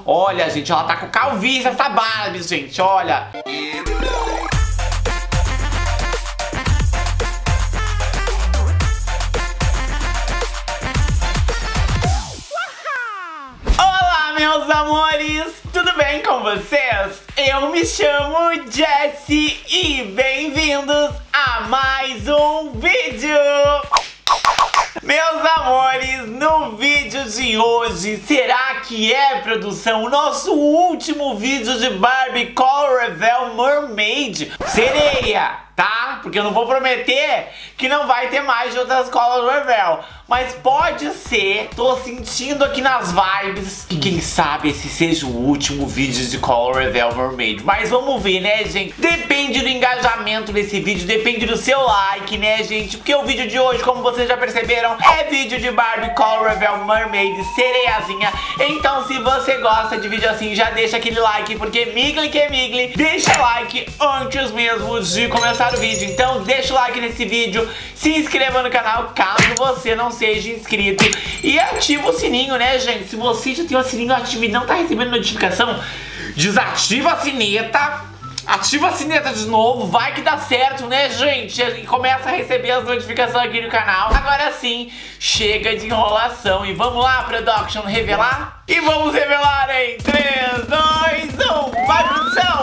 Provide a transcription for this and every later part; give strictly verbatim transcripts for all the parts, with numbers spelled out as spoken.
Olha, gente, ela tá com calvície essa Barbie, gente, olha. Olá, meus amores, tudo bem com vocês? Eu me chamo Jessie e bem-vindos a mais um vídeo! Meus amores, no vídeo de hoje, será que é, produção, o nosso último vídeo de Barbie Color Reveal Mermaid Sereia, tá? Porque eu não vou prometer que não vai ter mais de outras Color Reveal, mas pode ser, tô sentindo aqui nas vibes que quem sabe esse seja o último vídeo de Color Reveal Mermaid. Mas vamos ver, né, gente? Depende do engajamento desse vídeo, depende do seu like, né, gente? Porque o vídeo de hoje, como vocês já perceberam, é vídeo de Barbie Color Reveal Mermaid Sereiazinha. Então se você gosta de vídeo assim, já deixa aquele like, porque migli que é migli, deixa like antes mesmo de começar o vídeo. Então deixa o like nesse vídeo, se inscreva no canal caso você não seja inscrito e ativa o sininho, né, gente? Se você já tem o sininho ativo e não tá recebendo notificação, desativa a sineta. Ativa a sineta de novo, vai que dá certo, né, gente? E começa a receber as notificações aqui no canal. Agora sim, chega de enrolação e vamos lá, production, revelar? E vamos revelar em três, dois, um, vai, produção!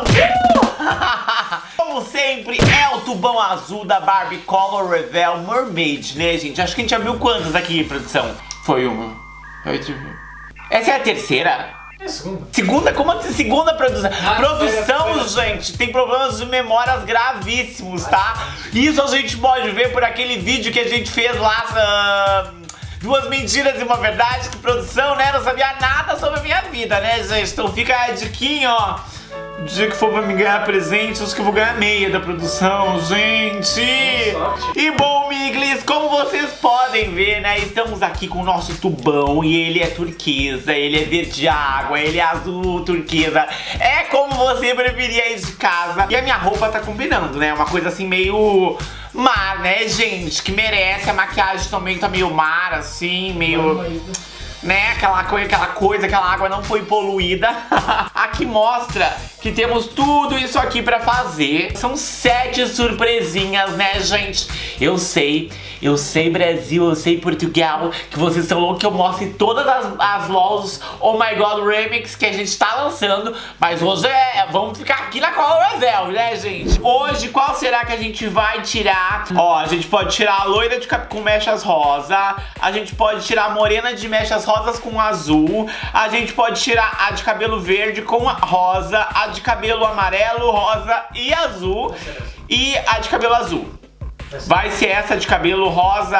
Como sempre, é o tubão azul da Barbie Color Reveal Mermaid, né, gente? Acho que a gente já viu quantas aqui, produção? Foi uma. Essa é a terceira? É segunda. Segunda? Como assim? Segunda produção? Ah, produção, foi, foi. gente, tem problemas de memórias gravíssimos, tá? Isso a gente pode ver por aquele vídeo que a gente fez lá, uh, duas mentiras e uma verdade, que produção, né? Não sabia nada sobre a minha vida, né, gente? Então fica a diquinha, ó. O dia que for pra me ganhar presente, acho que eu vou ganhar meia da produção, gente! E bom, miglis, como vocês podem ver, né, estamos aqui com o nosso tubão e ele é turquesa, ele é verde água, ele é azul turquesa, é como você preferia aí de casa. E a minha roupa tá combinando, né, uma coisa assim meio mar, né, gente, que merece. A maquiagem também tá meio mar, assim, meio... né, aquela coisa, aquela coisa, aquela água não foi poluída. Aqui mostra que temos tudo isso aqui pra fazer. São sete surpresinhas, né, gente? Eu sei, eu sei Brasil, eu sei Portugal, que vocês estão loucos que eu mostre todas as, as LOLs Oh My God Remix que a gente tá lançando. Mas hoje é, vamos ficar aqui na Color Reveal, né, gente? Hoje, qual será que a gente vai tirar? Ó, a gente pode tirar a loira de com mechas rosa, a gente pode tirar a morena de mechas rosas com azul, a gente pode tirar a de cabelo verde com a rosa, a de cabelo amarelo, rosa e azul e a de cabelo azul. Vai ser essa de cabelo rosa.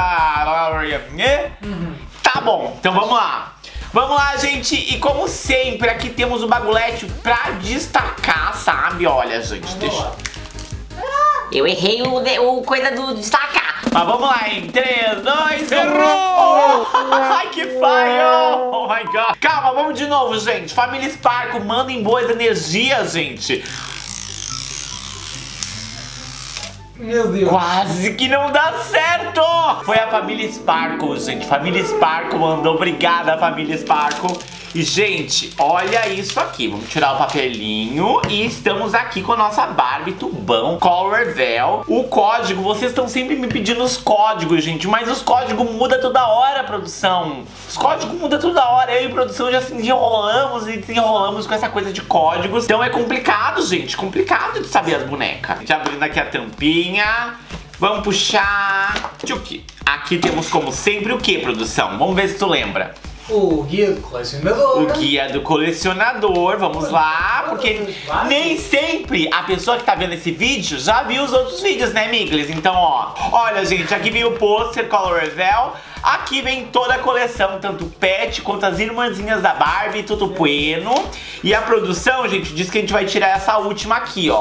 Uhum. Tá bom, então vamos lá. Vamos lá, gente, e como sempre aqui temos o bagulete pra destacar, sabe? Olha, gente, deixa... Eu errei o, o coisa do destacar. Mas vamos lá, em três, dois, um. Ai, que falho! Oh my God. Calma, vamos de novo, gente. Família Sparkle, mandem boas energias, gente. Meu Deus. Quase que não dá certo! Foi a família Sparkle, gente. Família Sparkle mandou. Obrigada, família Sparkle. E, gente, olha isso aqui. Vamos tirar o papelinho. E estamos aqui com a nossa Barbie tubão Color Reveal. O código, vocês estão sempre me pedindo os códigos, gente. Mas os códigos mudam toda hora, produção. Os códigos mudam toda hora. Eu e a produção já se desenrolamos e desenrolamos com essa coisa de códigos. Então é complicado, gente. Complicado de saber as bonecas. Já abrindo aqui a tampinha. Vamos puxar. Tchuki. Aqui temos, como sempre, o que, produção? Vamos ver se tu lembra. O guia do colecionador. O guia do colecionador, vamos lá, porque nem sempre a pessoa que tá vendo esse vídeo já viu os outros vídeos, né, miglis? Então, ó, olha, gente, aqui vem o pôster Color Reveal, aqui vem toda a coleção, tanto o pet quanto as irmãzinhas da Barbie, tudo bueno. E a produção, gente, diz que a gente vai tirar essa última aqui, ó.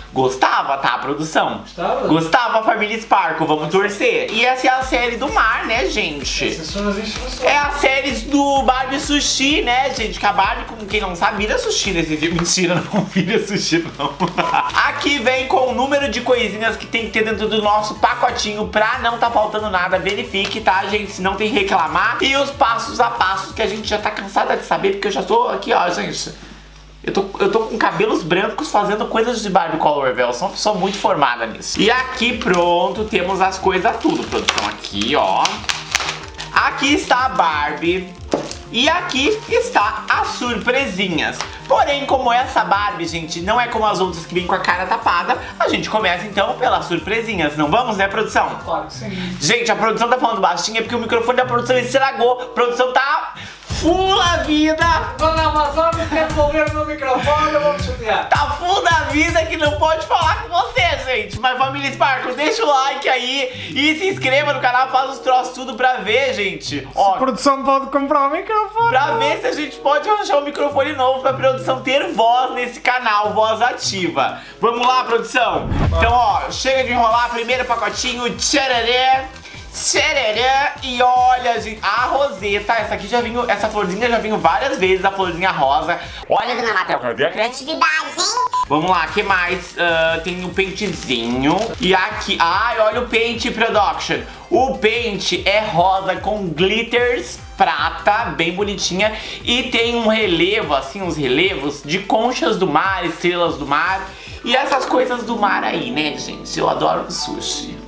Gostava, tá, produção? Gostava? Gostava, família Sparkle, vamos torcer. E essa é a série do mar, né, gente? Essas são as instruções. É a série do Barbie Sushi, né, gente? Que a Barbie, como quem não sabe, vira sushi nesse filme. Mentira, não vira sushi, não. Aqui vem com o número de coisinhas que tem que ter dentro do nosso pacotinho pra não tá faltando nada. Verifique, tá, gente? Se não tem que reclamar. E os passos a passos que a gente já tá cansada de saber, porque eu já tô aqui, ó, gente. Eu tô, eu tô com cabelos brancos fazendo coisas de Barbie Color Reveal. Sou uma pessoa muito formada nisso. E aqui, pronto, temos as coisas tudo, produção. Aqui, ó. Aqui está a Barbie. E aqui está as surpresinhas. Porém, como essa Barbie, gente, não é como as outras que vêm com a cara tapada, a gente começa então pelas surpresinhas. Não vamos, né, produção? Claro que sim. Gente, a produção tá falando baixinho é porque o microfone da produção estragou. A produção tá full da vida. Dona Amazônia quer envolver no microfone, eu vou me chutear. Tá full da vida que não pode falar com você, gente. Mas família Sparkle, deixa o like aí e se inscreva no canal, faz os troços tudo pra ver, gente. Ó, A produção pode comprar um microfone. pra ver se a gente pode arranjar um microfone novo pra produção ter voz nesse canal, voz ativa. Vamos lá, produção? Então, ó, chega de enrolar, primeiro pacotinho, tchararé. Tcharará, e olha, gente, a roseta, essa aqui já vinha, essa florzinha já vinha várias vezes, a florzinha rosa. Olha, dona Matel, cadê a criatividade, hein? Vamos lá, o que mais? Uh, tem o pentezinho. E aqui, ai, olha o pente production. O pente é rosa com glitters prata, bem bonitinha. E tem um relevo, assim, uns relevos de conchas do mar, estrelas do mar. E essas coisas do mar aí, né, gente? Eu adoro sushi.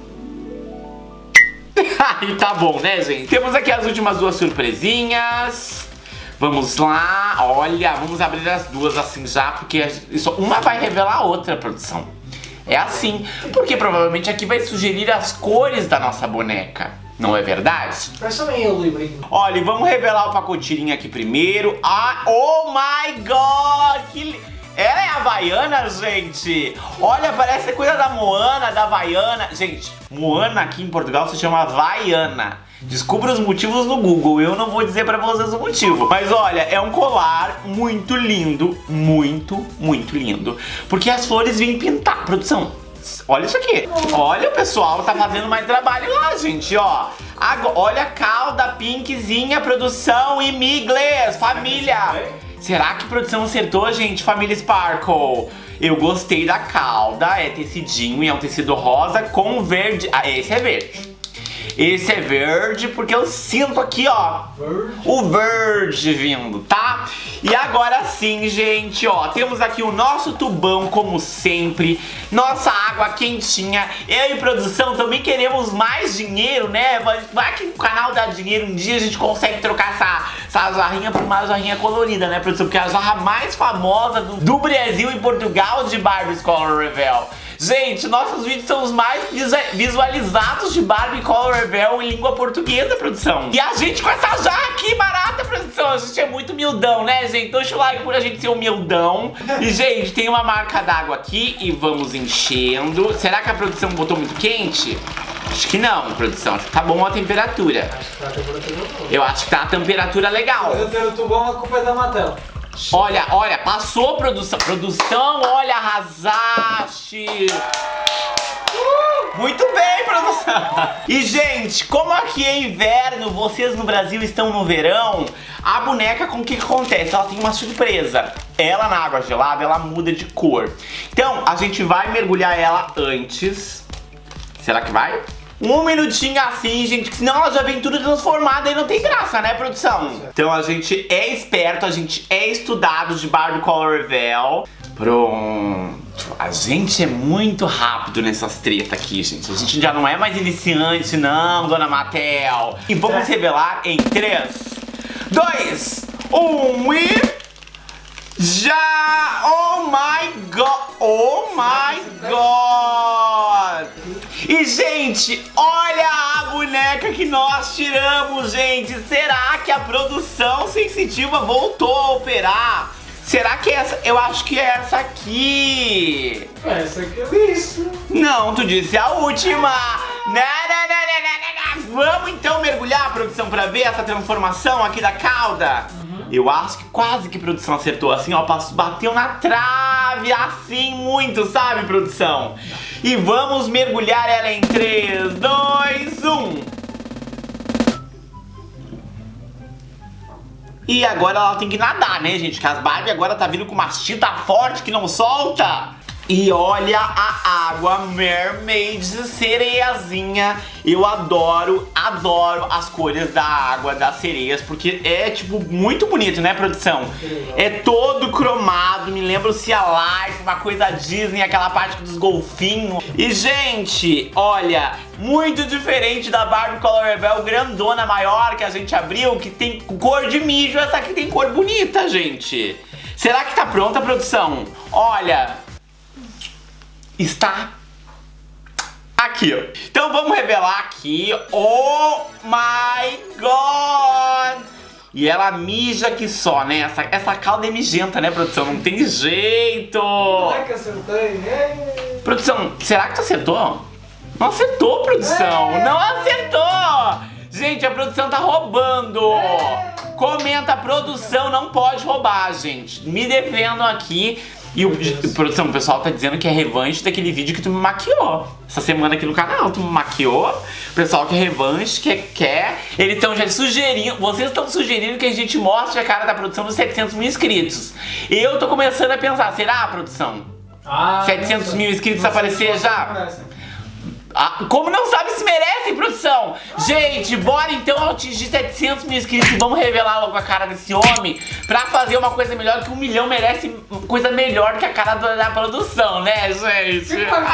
Aí tá bom, né, gente? Temos aqui as últimas duas surpresinhas. Vamos lá, olha, vamos abrir as duas assim já, porque isso, uma vai revelar a outra, produção. É assim, porque provavelmente aqui vai sugerir as cores da nossa boneca. Não é verdade? Parece também eu, livrinho. Olha, e vamos revelar o pacotinho aqui primeiro. Ah, oh my god! Que... Ela é havaiana, gente! Olha, parece coisa da Moana, da Havaiana. Gente, Moana aqui em Portugal se chama Havaiana. Descubra os motivos no Google, eu não vou dizer pra vocês o motivo. Mas olha, é um colar muito lindo, muito, muito lindo. Porque as flores vêm pintar, produção. Olha isso aqui. Olha, o pessoal tá fazendo mais trabalho lá, gente, ó. Agora, olha a cauda pinkzinha, produção e migles, família. Será que a produção acertou, gente? Família Sparkle. Eu gostei da cauda, é tecidinho e é um tecido rosa com verde. Ah, esse é verde. Esse é verde porque eu sinto aqui, ó, verde. O verde vindo, tá? E agora sim, gente, ó, temos aqui o nosso tubão, como sempre. Nossa água quentinha. Eu e produção também queremos mais dinheiro, né? Vai que o canal dá dinheiro, um dia a gente consegue trocar essa, essa jarrinha por uma jarrinha colorida, né, produção? Porque é a jarra mais famosa do, do Brasil e Portugal de Barbie Color Reveal. Gente, nossos vídeos são os mais visualizados de Barbie Color Reveal em língua portuguesa, produção. E a gente com essa jarra aqui barata, produção. A gente é muito humildão, né, gente? Deixa o like por a gente ser humildão. E, gente, tem uma marca d'água aqui e vamos enchendo. Será que a produção botou muito quente? Acho que não, produção. Acho que tá bom a temperatura. Acho que tá a temperatura boa. Eu acho que tá a temperatura legal. Eu tenho o tubão, a culpa é da Matel. Olha, olha, passou, produção. Produção, olha, arrasaste. Uh, muito bem, produção. E, gente, como aqui é inverno, vocês no Brasil estão no verão, a boneca, com o que, que acontece? Ela tem uma surpresa. Ela, na água gelada, ela muda de cor. Então, a gente vai mergulhar ela antes. Será que vai? Um minutinho assim, gente, que senão ela já vem tudo transformada e não tem graça, né, produção? Então a gente é esperto, a gente é estudado de Barbie Color Reveal. Pronto. A gente é muito rápido nessas tretas aqui, gente. A gente já não é mais iniciante, não, dona Matel. E vamos revelar em três, dois, um e... Já! Oh my god! Oh my god! E, gente, olha a boneca que nós tiramos, gente! Será que a produção sensitiva voltou a operar? Será que é essa? Eu acho que é essa aqui! Essa que eu disse! Não, tu disse a última! Não, não, não, não, não, não. Vamos então mergulhar, produção, pra ver essa transformação aqui da cauda? Uhum. Eu acho que quase que a produção acertou, assim, ó, bateu na trave, assim, muito, sabe, produção? E vamos mergulhar ela em três, dois, um. E agora ela tem que nadar, né, gente? Que as Barbie agora tá vindo com uma tinta forte que não solta. E olha a água Mermaid sereiazinha. Eu adoro, adoro as cores da água das sereias, porque é, tipo, muito bonito, né, produção? É todo cromado, me lembra o Sea Life, uma coisa Disney, aquela parte dos golfinhos. E, gente, olha, muito diferente da Barbie Color Rebel grandona maior que a gente abriu, que tem cor de mijo. Essa aqui tem cor bonita, gente. Será que tá pronta, produção? Olha... está aqui, ó. Então vamos revelar aqui. Oh my god! E ela mija que só, né? Essa, essa calda é mijenta, né, produção? Não tem jeito! Ai, que acertei! Ei. Produção, será que tu acertou? Não acertou, produção! Ei. Não acertou! Gente, a produção tá roubando! Ei. Comenta, a produção não pode roubar, gente. Me devendo aqui. E o, produção, o pessoal tá dizendo que é revanche daquele vídeo que tu me maquiou essa semana aqui no canal. Tu me maquiou, o pessoal quer revanche, quer, quer. Eles estão já sugerindo, vocês estão sugerindo que a gente mostre a cara da produção dos setecentos mil inscritos. Eu tô começando a pensar, será, produção? Ah, setecentos mil inscritos aparecer já? Ah, como não sabe se merece, produção? Gente, bora então atingir setecentos mil inscritos e vamos revelar logo a cara desse homem pra fazer uma coisa melhor, que um milhão merece coisa melhor que a cara da produção, né, gente?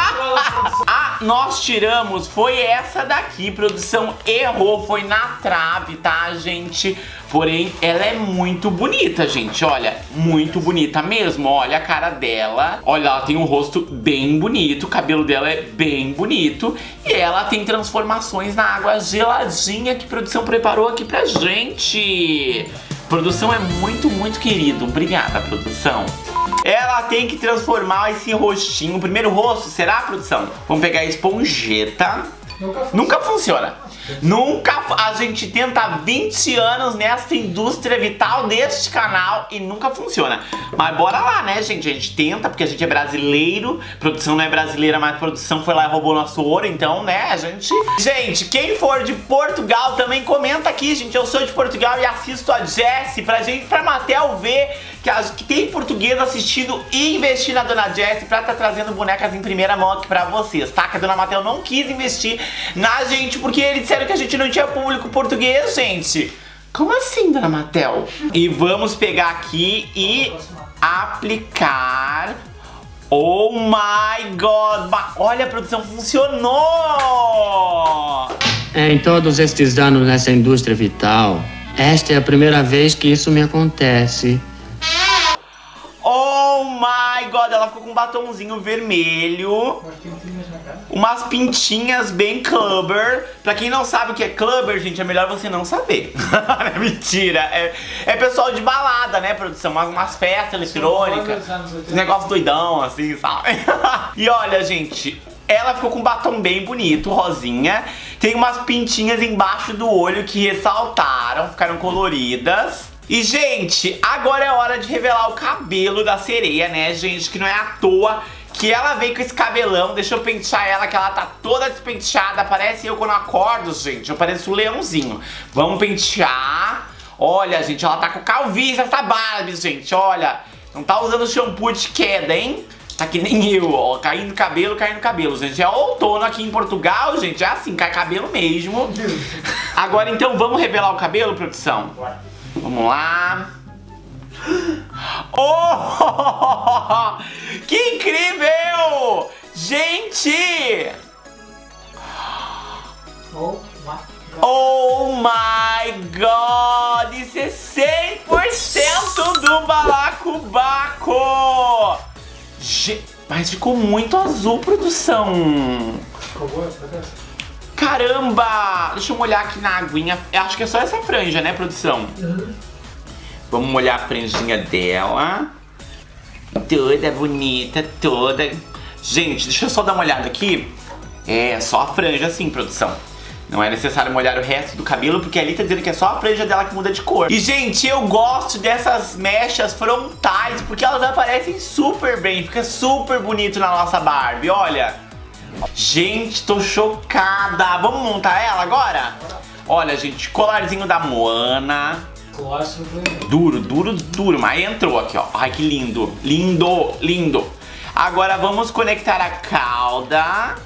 Ah, nós tiramos, foi essa daqui, produção errou, foi na trave, tá, gente? Porém, ela é muito bonita, gente, olha, muito bonita mesmo, olha a cara dela. Olha, ela tem um rosto bem bonito, o cabelo dela é bem bonito. E ela tem transformações na água geladinha que a produção preparou aqui pra gente. Produção é muito, muito querido, obrigada, produção. Ela tem que transformar esse rostinho, o primeiro rosto, será, produção? Vamos pegar a esponjeta. Nunca funciona. Nunca funciona. Nunca, a gente tenta há vinte anos nessa indústria vital deste canal e nunca funciona. Mas bora lá, né, gente? A gente tenta, porque a gente é brasileiro. Produção não é brasileira, mas a produção foi lá e roubou nosso ouro, então, né, a gente... Gente, quem for de Portugal também comenta aqui, gente. Eu sou de Portugal e assisto a Jessie pra gente, pra Mattel ver que, a, que tem português assistindo e investir na Dona Jessie pra tá trazendo bonecas em primeira mão aqui pra vocês, tá? Que a Dona Mattel não quis investir na gente porque eles disseram que a gente não tinha público português, gente. Como assim, Dona Mattel? E vamos pegar aqui e aplicar. Oh my god! Olha, a produção funcionou! Em todos estes anos nessa indústria vital, esta é a primeira vez que isso me acontece. Oh my god, ela ficou com um batomzinho vermelho, umas pintinhas bem clubber. Pra quem não sabe o que é clubber, gente, é melhor você não saber. Mentira, é, é pessoal de balada, né, produção? Umas, umas festas eletrônicas, negócio doidão, assim, sabe? E olha, gente, ela ficou com um batom bem bonito, rosinha. Tem umas pintinhas embaixo do olho que ressaltaram, ficaram coloridas. E, gente, agora é hora de revelar o cabelo da sereia, né, gente? Que não é à toa que ela veio com esse cabelão. Deixa eu pentear ela, que ela tá toda despenteada. Parece eu quando eu acordo, gente. Eu pareço um leãozinho. Vamos pentear. Olha, gente, ela tá com calvície essa Barbie, gente. Olha, não tá usando shampoo de queda, hein? Tá que nem eu, ó, caindo cabelo, caindo cabelo, gente. É outono aqui em Portugal, gente. É assim, cai cabelo mesmo. Agora, então, vamos revelar o cabelo, produção? Vamos lá. Oh! Que incrível! Gente! Oh my god! Isso é cem por cento do balacobaco! Mas ficou muito azul, produção. Ficou boa essa dessa? Caramba! Deixa eu molhar aqui na aguinha. Eu acho que é só essa franja, né, produção? Uhum. Vamos molhar a franjinha dela. Toda bonita, toda... Gente, deixa eu só dar uma olhada aqui. É, só a franja assim, produção. Não é necessário molhar o resto do cabelo, porque ali tá dizendo que é só a franja dela que muda de cor. E, gente, eu gosto dessas mechas frontais, porque elas aparecem super bem. Fica super bonito na nossa Barbie, olha. Gente, tô chocada. Vamos montar ela agora? Olha, gente, colarzinho da Moana. Duro, duro, duro, mas entrou aqui, ó. Ai, que lindo. Lindo, lindo. Agora vamos conectar a cauda.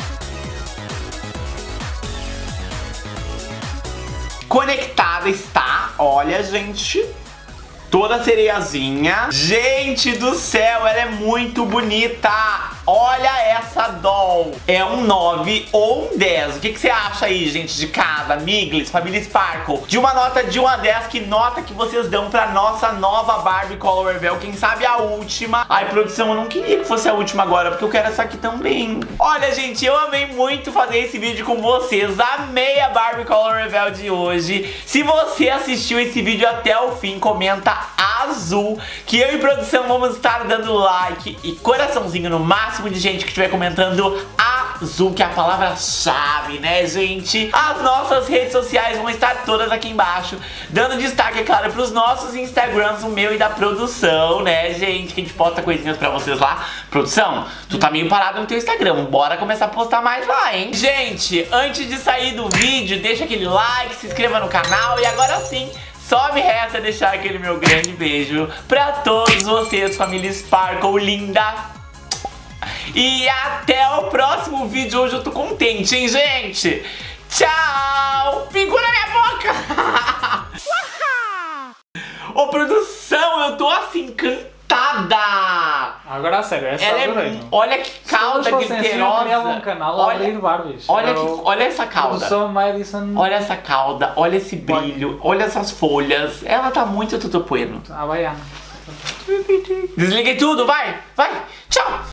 Conectada está, olha, gente, toda sereiazinha. Gente do céu, ela é muito bonita. Olha essa doll. É um nove ou um dez. O que, que você acha aí, gente, de casa? Miglis, Família Sparkle. De uma nota de um a dez, que nota que vocês dão pra nossa nova Barbie Color Reveal? Quem sabe a última. Ai, produção, eu não queria que fosse a última agora, porque eu quero essa aqui também. Olha, gente, eu amei muito fazer esse vídeo com vocês. Amei a Barbie Color Reveal de hoje. Se você assistiu esse vídeo até o fim, comenta azul, que eu e produção vamos estar dando like e coraçãozinho no máximo de gente que estiver comentando azul, que é a palavra-chave, né, gente? As nossas redes sociais vão estar todas aqui embaixo, dando destaque, é claro, pros nossos Instagrams, o meu e da produção, né, gente? Que a gente posta coisinhas pra vocês lá. Produção, tu tá meio parado no teu Instagram, bora começar a postar mais lá, hein? Gente, antes de sair do vídeo, deixa aquele like, se inscreva no canal e agora sim, só me resta deixar aquele meu grande beijo pra todos vocês, família Sparkle linda. E até o próximo vídeo. Hoje eu tô contente, hein, gente? Tchau! Pingou na minha boca! Ô, produção, eu tô assim, encantada! Agora a sério, essa ela é, é olha que cauda glitterosa. Um canal olha, de Barbies. olha, que, olha essa cauda. Olha essa cauda, olha esse brilho, olha essas folhas. Ela tá muito tutupueno. Ah, vai. Desliguei tudo, vai, vai, tchau!